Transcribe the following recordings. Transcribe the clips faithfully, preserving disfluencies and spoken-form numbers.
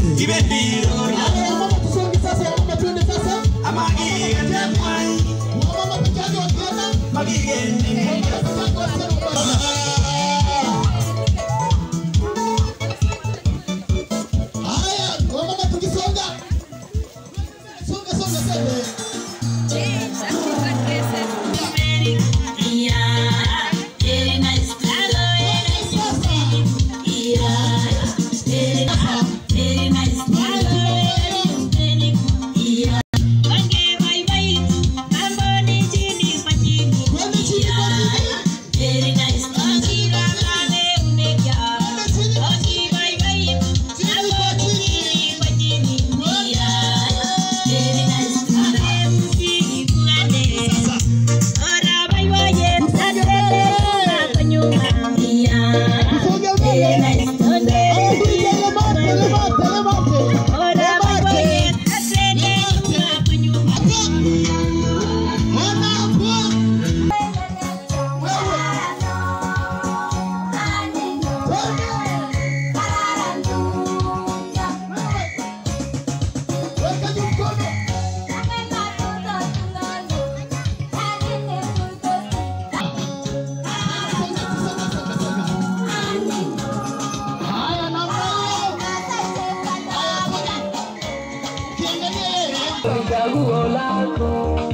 Chaguo lako,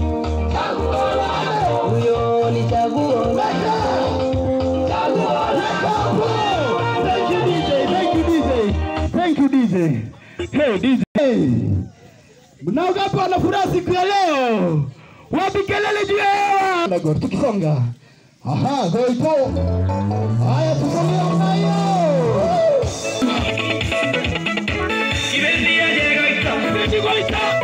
chaguo lako, huyo ni chaguo lako, chaguo lako. Thank you D J, thank you D J, thank you D J. Hey D J, hey. Mnaoga kwa na furaha siku ya leo. Wapi kelele juu ya hewa? Tukisonga. Aha, go ipo. Haya tusonge na hiyo. Kibendia llega ita, kibendia ita.